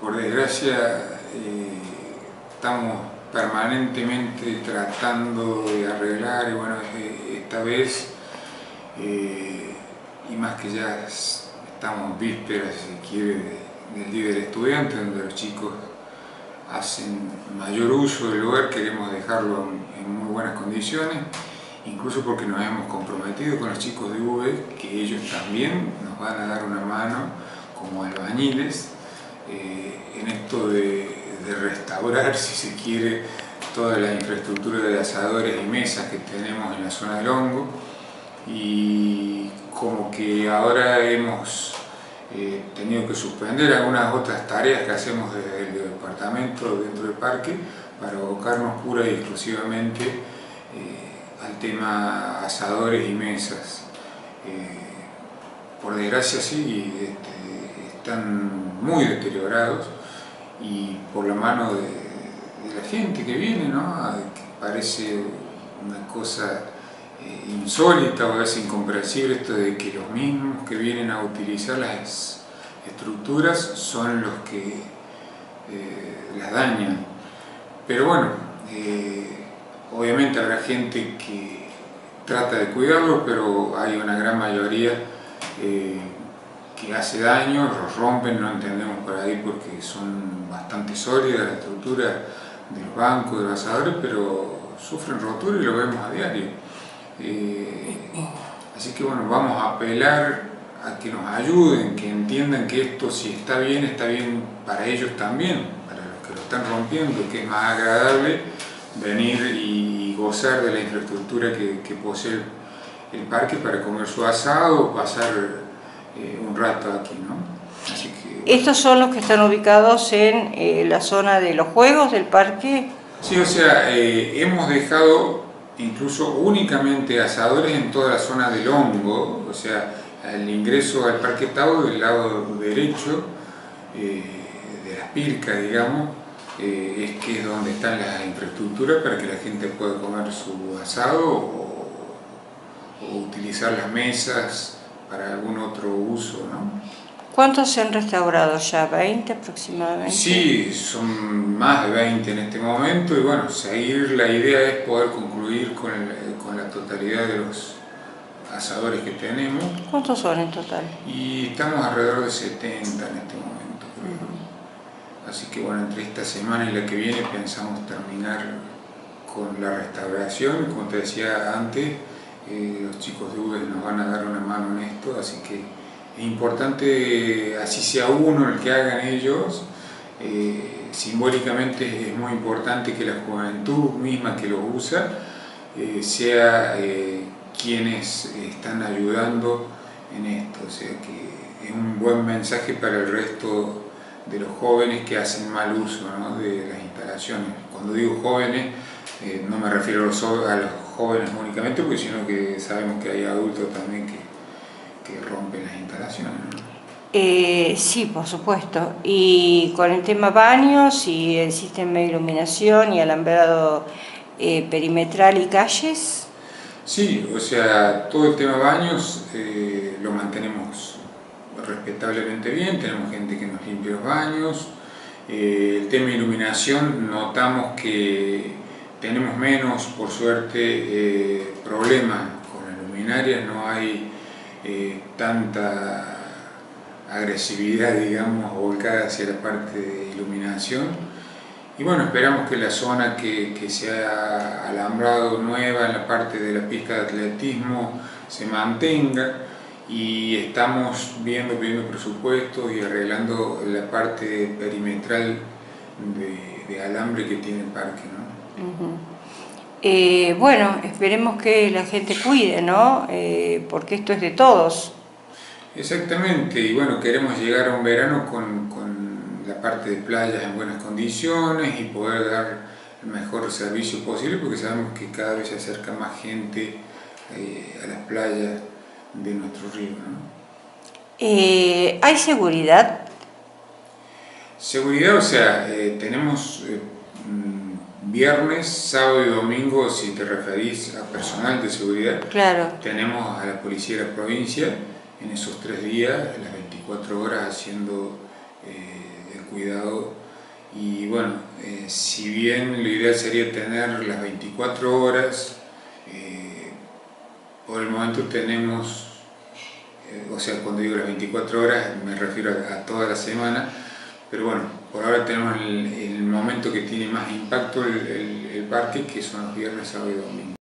por desgracia, estamos permanentemente tratando de arreglar, y bueno, esta vez, y más que ya estamos vísperas, si quiere, del Día del Estudiante, donde los chicos hacen mayor uso del lugar, queremos dejarlo en muy buenas condiciones, incluso porque nos hemos comprometido con los chicos de UBE que ellos también nos van a dar una mano como albañiles en esto de restaurar, si se quiere, toda la infraestructura de asadores y mesas que tenemos en la zona del Hongo, y como que ahora hemos tenido que suspender algunas otras tareas que hacemos desde el departamento dentro del parque para abocarnos pura y exclusivamente al tema asadores y mesas. Por desgracia sí, están muy deteriorados, y por la mano de la gente que viene, ¿no? Que parece una cosa insólita o a veces incomprensible esto de que los mismos que vienen a utilizar las estructuras son los que las dañan. Pero bueno, obviamente habrá gente que trata de cuidarlo, pero hay una gran mayoría que hace daño, los rompen, no entendemos por ahí porque son bastante sólidas la estructura de los bancos, de los asadores, pero sufren rotura y lo vemos a diario. Así que bueno, vamos a apelar a que nos ayuden, que entiendan que esto, si está bien para ellos también, para los que lo están rompiendo, que es más agradable venir y gozar de la infraestructura que posee el parque para comer su asado o pasar un rato aquí, ¿no? Así que, ¿estos son los que están ubicados en la zona de los juegos del parque? sí, o sea, hemos dejado incluso únicamente asadores en toda la zona del Hongo, o sea, el ingreso al Parque Tao del lado derecho, de las Pircas, digamos, es que es donde están las infraestructuras para que la gente pueda comer su asado o utilizar las mesas para algún otro uso, ¿no? ¿Cuántos se han restaurado ya? ¿20 aproximadamente? Sí, son más de 20 en este momento, y bueno, la idea es poder concluir con la totalidad de los asadores que tenemos. ¿Cuántos son en total? Y estamos alrededor de 70 en este momento, creo. Así que bueno, entre esta semana y la que viene pensamos terminar con la restauración, y como te decía antes, los chicos de UBE nos van a dar una mano en esto, así que es importante, así sea uno el que hagan ellos, simbólicamente es muy importante que la juventud misma que los usa sea quienes están ayudando en esto, o sea que es un buen mensaje para el resto de los jóvenes que hacen mal uso, ¿no?, de las instalaciones. Cuando digo jóvenes, no me refiero a los jóvenes únicamente, porque sino que sabemos que hay adultos también que rompen las instalaciones, ¿no? Sí, por supuesto. Y con el tema baños y el sistema de iluminación y alambrado perimetral y calles. Sí, o sea, todo el tema baños lo mantenemos respetablemente bien, tenemos gente que nos limpia los baños. El tema de iluminación, notamos que tenemos menos, por suerte, problemas con las luminarias, no hay tanta agresividad, digamos, volcada hacia la parte de iluminación. Y bueno, esperamos que la zona que se ha alambrado nueva en la parte de la pista de atletismo se mantenga, y estamos pidiendo presupuestos y arreglando la parte perimetral de alambre que tiene el parque, ¿no? Bueno, esperemos que la gente cuide, ¿no? Porque esto es de todos. Exactamente, y bueno, queremos llegar a un verano con la parte de playas en buenas condiciones y poder dar el mejor servicio posible, porque sabemos que cada vez se acerca más gente a las playas de nuestro río, ¿no? ¿Hay seguridad? Seguridad, o sea, tenemos viernes, sábado y domingo, si te referís a personal de seguridad. Claro. Tenemos a la policía de la provincia en esos 3 días, las 24 horas, haciendo el cuidado. Y bueno, si bien lo ideal sería tener las 24 horas, por el momento tenemos, o sea, cuando digo las 24 horas me refiero a toda la semana, pero bueno, por ahora tenemos el momento que tiene más impacto el parque, que son los viernes, sábado y domingo.